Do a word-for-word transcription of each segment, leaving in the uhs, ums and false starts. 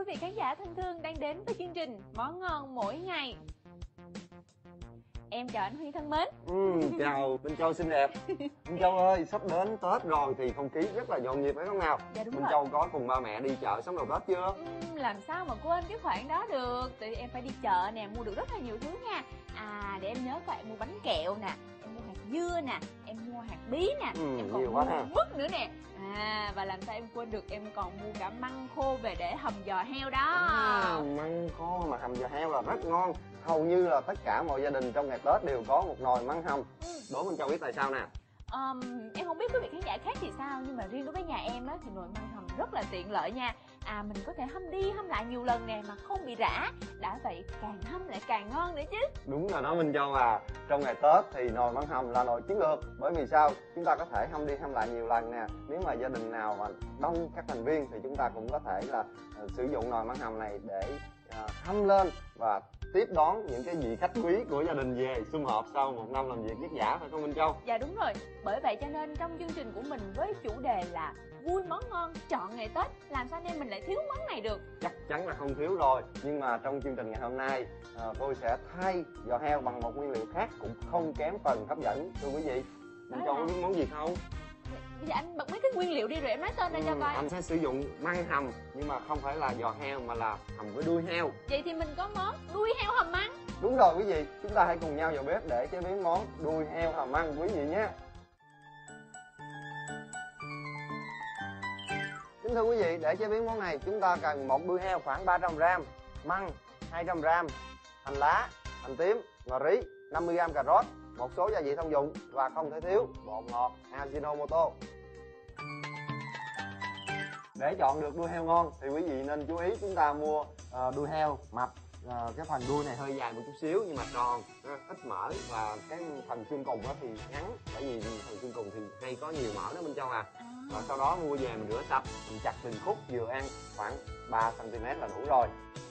quý vị khán giả thân thương đang đến với chương trình Món Ngon Mỗi Ngày. Em chào anh Huy thân mến. Ừ, chào Minh Châu xinh đẹp. Minh Châu ơi, sắp đến Tết rồi thì không khí rất là nhộn nhịp phải không nào? Dạ đúng Minh rồi. Châu có cùng ba mẹ đi chợ sắm đồ Tết chưa? Ừ, làm sao mà quên cái khoản đó được. Tại vì em phải đi chợ nè, mua được rất là nhiều thứ nha. À, để em nhớ coi, em mua bánh kẹo nè, em mua hạt dưa nè, em mua hạt bí nè, Ừ, em còn nhiều mua quá ha. mứt nữa nè. À, và làm sao em quên được, em còn mua cả măng khô về để hầm giò heo đó. À, măng khô mà hầm giò heo là rất ngon. Hầu như là tất cả mọi gia đình trong ngày Tết đều có một nồi măng hầm. Ừ. Đố Minh Châu biết tại sao nè? Um, em không biết quý vị khán giả khác thì sao, nhưng mà riêng đối với nhà em á, thì nồi măng hầm rất là tiện lợi nha. À, mình có thể hâm đi hâm lại nhiều lần nè mà không bị rã. Đã vậy càng hâm lại càng ngon nữa chứ. Đúng rồi đó Minh Châu à. Trong ngày Tết thì nồi măng hầm là nồi chiến lược. Bởi vì sao? Chúng ta có thể hâm đi hâm lại nhiều lần nè. Nếu mà gia đình nào mà đông các thành viên thì chúng ta cũng có thể là uh, sử dụng nồi măng hầm này để uh, hâm lên và tiếp đón những cái vị khách quý của gia đình về sum họp sau một năm làm việc vất vả, phải không Minh Châu? Dạ đúng rồi. Bởi vậy cho nên trong chương trình của mình với chủ đề là vui món ngon chọn ngày Tết, làm sao nên mình lại thiếu món này được. Chắc chắn là không thiếu rồi. Nhưng mà trong chương trình ngày hôm nay à, tôi sẽ thay giò heo bằng một nguyên liệu khác cũng không kém phần hấp dẫn thưa quý vị. Minh Châu có biết món gì không? Bây giờ anh bật mấy cái nguyên liệu đi rồi em nói tên ra ừ, cho coi. Anh sẽ sử dụng măng hầm nhưng mà không phải là giò heo mà là hầm với đuôi heo. Vậy thì mình có món đuôi heo hầm măng. Đúng rồi quý vị, chúng ta hãy cùng nhau vào bếp để chế biến món đuôi heo hầm măng quý vị nhé. Kính thưa quý vị, để chế biến món này chúng ta cần một đuôi heo khoảng ba trăm gam, măng hai trăm gam, hành lá, hành tím, ngò rí, năm mươi gam cà rốt, một số gia vị thông dụng và không thể thiếu bột ngọt Ajinomoto. Để chọn được đuôi heo ngon thì quý vị nên chú ý chúng ta mua uh, đuôi heo mập. À, cái phần đuôi này hơi dài một chút xíu nhưng mà tròn, ít mỡ và cái phần xương cùng đó thì ngắn, bởi vì phần xương cùng thì hay có nhiều mỡ đó Minh Châu à. Và sau đó mua về mình rửa sạch, mình chặt từng khúc vừa ăn khoảng ba xăng ti mét là đủ rồi.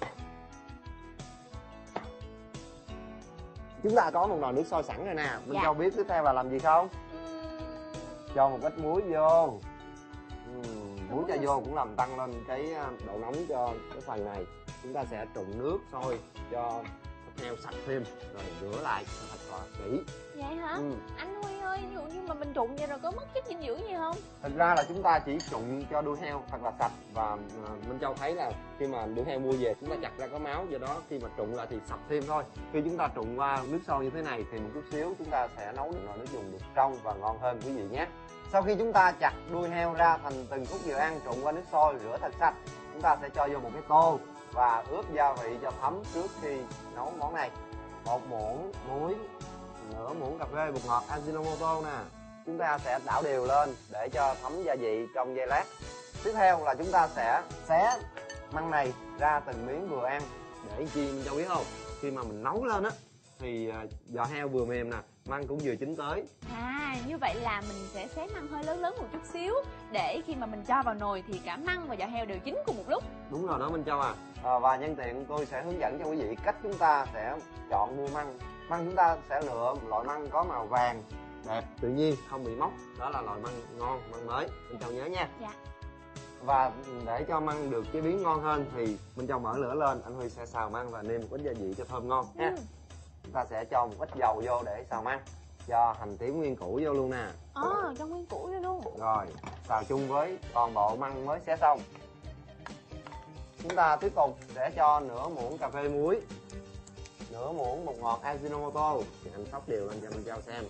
Chúng ta có một nồi nước sôi sẵn rồi nè. Minh Dạ. Châu biết tiếp theo là làm gì không? Cho một ít muối vô. uhm, muối cho vô cũng làm tăng lên cái độ nóng cho cái phần này. Chúng ta sẽ trụng nước sôi cho thịt heo sạch thêm rồi rửa lại cho thật là kỹ. Vậy hả? Ừ. Anh Huy ơi, ví dụ như mà mình trụng vậy rồi có mất chất dinh dưỡng gì không? Thực ra là chúng ta chỉ trụng cho đuôi heo thật là sạch và uh, Minh Châu thấy là khi mà đuôi heo mua về chúng ta chặt ra có máu, do đó khi mà trụng lại thì sạch thêm thôi. Khi chúng ta trụng qua nước sôi như thế này thì một chút xíu chúng ta sẽ nấu được nồi nước dùng được trong và ngon hơn quý vị nhé. Sau khi chúng ta chặt đuôi heo ra thành từng khúc vừa ăn, trụng qua nước sôi rửa thật sạch, chúng ta sẽ cho vô một cái tô và ướp gia vị cho thấm trước khi nấu món này. Một muỗng muối, nửa muỗng cà phê bột ngọt Ajinomoto nè. Chúng ta sẽ đảo đều lên để cho thấm gia vị trong giây lát. Tiếp theo là chúng ta sẽ xé măng này ra từng miếng vừa ăn. Để chi Minh Châu biết không? Khi mà mình nấu lên á thì giò heo vừa mềm nè, măng cũng vừa chín tới. À, như vậy là mình sẽ xé măng hơi lớn lớn một chút xíu để khi mà mình cho vào nồi thì cả măng và giò heo đều chín cùng một lúc. Đúng rồi đó Minh Châu à. à và nhân tiện tôi sẽ hướng dẫn cho quý vị cách chúng ta sẽ chọn mua măng. Măng chúng ta sẽ lựa loại măng có màu vàng đẹp, tự nhiên, không bị mốc. Đó là loại măng ngon, măng mới. Minh Châu nhớ nha. Dạ. Và để cho măng được chế biến ngon hơn thì Minh Châu mở lửa lên, anh Huy sẽ xào măng và nêm một ít gia vị cho thơm ngon ha. Ừ. Chúng ta sẽ cho một ít dầu vô để xào măng. Cho hành tím nguyên củ vô luôn nè. Ờ, à, cho nguyên củ vô luôn. Rồi, xào chung với toàn bộ măng mới xé xong. Chúng ta tiếp tục sẽ cho nửa muỗng cà phê muối, nửa muỗng bột ngọt Ajinomoto. Thì anh sóc đều lên cho Minh Châu xem.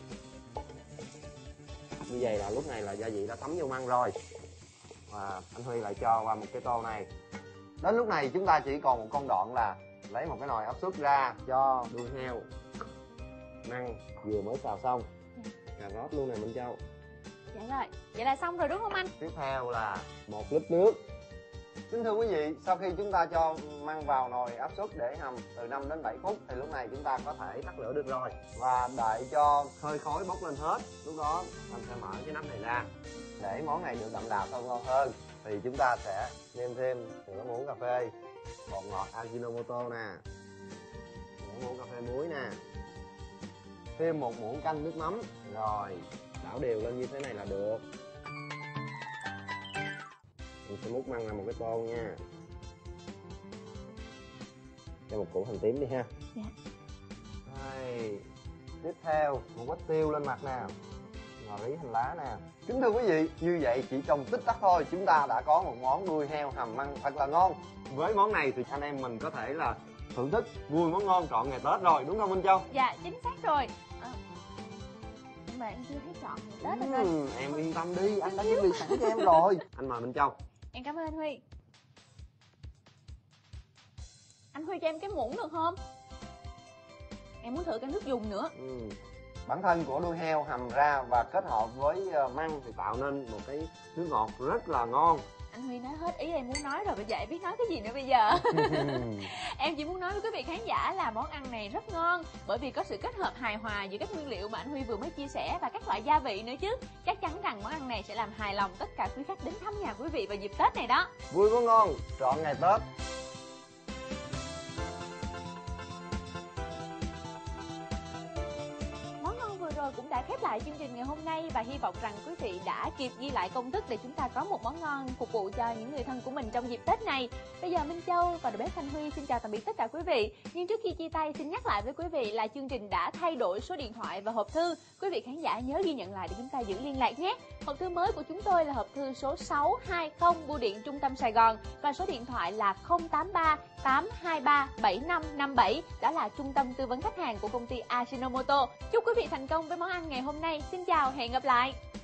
Như vậy là lúc này là gia vị đã thấm vô măng rồi. Và anh Huy lại cho qua một cái tô này. Đến lúc này chúng ta chỉ còn một công đoạn là lấy một cái nồi áp suất ra, cho đuôi heo, măng vừa mới xào xong, cà rốt luôn nè Minh Châu. Dạ rồi, vậy là xong rồi đúng không anh? Tiếp theo là một lít nước. Kính thưa quý vị, sau khi chúng ta cho măng vào nồi áp suất để hầm từ năm đến bảy phút thì lúc này chúng ta có thể tắt lửa được rồi. Và đợi cho hơi khói bốc lên hết, lúc đó anh sẽ mở cái nắp này ra. Để món này được đậm đà thơm ngon hơn thì chúng ta sẽ nêm thêm nửa muỗng cà phê bột ngọt Ajinomoto nè, nửa muỗng cà phê muối nè, thêm một muỗng canh nước mắm, rồi đảo đều lên như thế này là được. Mình sẽ múc măng ra một cái tô nha. cho một củ hành tím đi ha. Dạ. Đây. Tiếp theo, một quách tiêu lên mặt nào. Ngò rí hành lá nè. Kính thưa quý vị, như vậy chỉ trong tích tắc thôi chúng ta đã có một món đuôi heo hầm măng thật là ngon. Với món này thì anh em mình có thể là thưởng thức vui món ngon trọn ngày Tết rồi, đúng không Minh Châu? Dạ, chính xác rồi. À, nhưng mà em chưa thấy chọn ngày Tết rồi. Ừ, em yên tâm đi, anh đã chuẩn bị sẵn cho em rồi. Anh mời Minh Châu. Em cảm ơn anh Huy. Anh Huy cho em cái muỗng được không? Em muốn thử cái nước dùng nữa. Ừ. Bản thân của đuôi heo hầm ra và kết hợp với măng thì tạo nên một cái nước ngọt rất là ngon. Anh Huy nói hết ý em muốn nói rồi, bây giờ em biết nói cái gì nữa bây giờ. Em chỉ muốn nói với quý vị khán giả là món ăn này rất ngon bởi vì có sự kết hợp hài hòa giữa các nguyên liệu mà anh Huy vừa mới chia sẻ và các loại gia vị nữa chứ. Chắc chắn rằng món ăn này sẽ làm hài lòng tất cả quý khách đến thăm nhà quý vị vào dịp Tết này đó. Vui món ngon trọn ngày Tết. Rồi cũng đã khép lại chương trình ngày hôm nay và hy vọng rằng quý vị đã kịp ghi lại công thức để chúng ta có một món ngon phục vụ cho những người thân của mình trong dịp Tết này. Bây giờ Minh Châu và đầu bếp Thanh Huy xin chào tạm biệt tất cả quý vị. Nhưng trước khi chia tay xin nhắc lại với quý vị là chương trình đã thay đổi số điện thoại và hộp thư. Quý vị khán giả nhớ ghi nhận lại để chúng ta giữ liên lạc nhé. Hộp thư mới của chúng tôi là hộp thư số sáu hai không Bưu điện Trung tâm Sài Gòn và số điện thoại là không tám ba tám hai ba bảy năm năm bảy. Đó là trung tâm tư vấn khách hàng của công ty Ajinomoto. Chúc quý vị thành công với món ăn ngày hôm nay. Xin chào, hẹn gặp lại.